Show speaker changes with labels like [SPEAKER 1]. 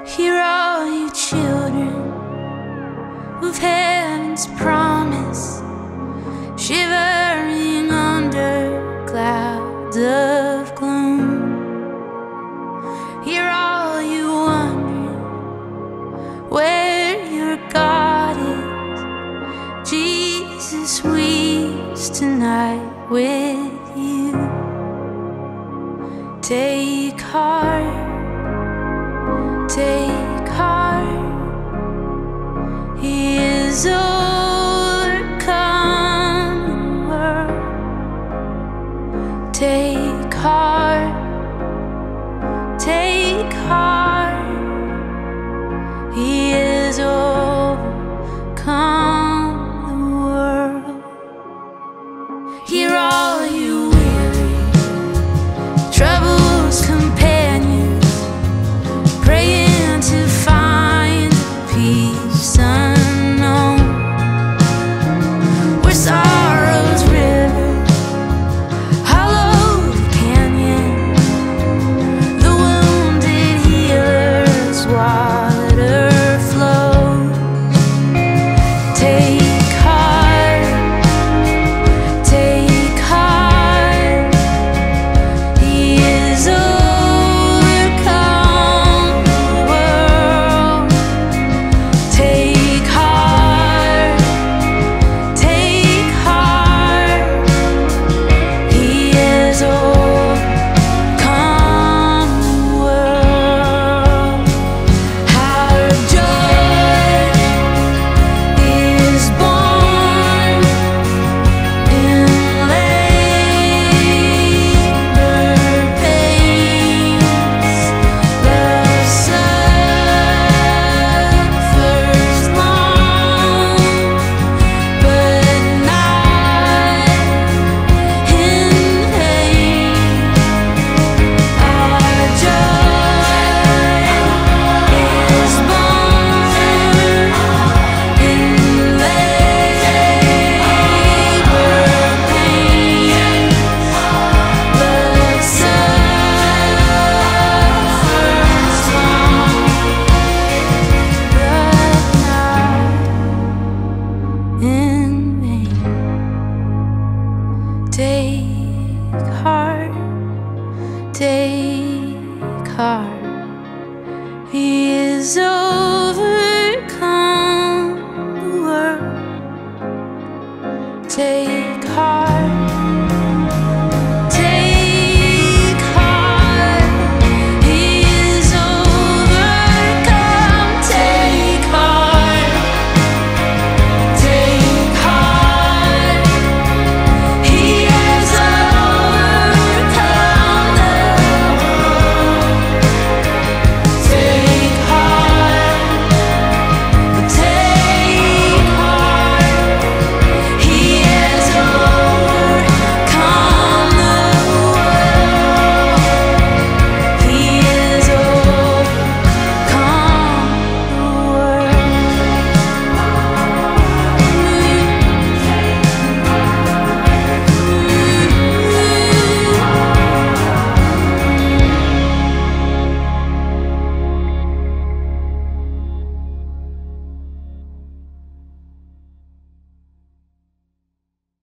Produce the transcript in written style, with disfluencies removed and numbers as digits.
[SPEAKER 1] Hear all you children of heaven's promise, shivering under clouds of gloom. Hear all you wondering where your God is. Jesus weeps tonight with you. Take heart, take heart. He is overcome the world. Take heart, take heart. He is overcome the world. Hear all you weary, troubles companions, praying to find peace unknown, where sorrow's river hollowed the canyon, the wounded healer's water flows. Take heart, take heart. He is overcome the world. Take heart, take heart. He is overcome the world. Our joy is born in labor pains. Love suffers long, but not in vain. Our joy is born in labor pains. Love suffers long, but not in vain. Take heart, take heart. He is overcome the world. Take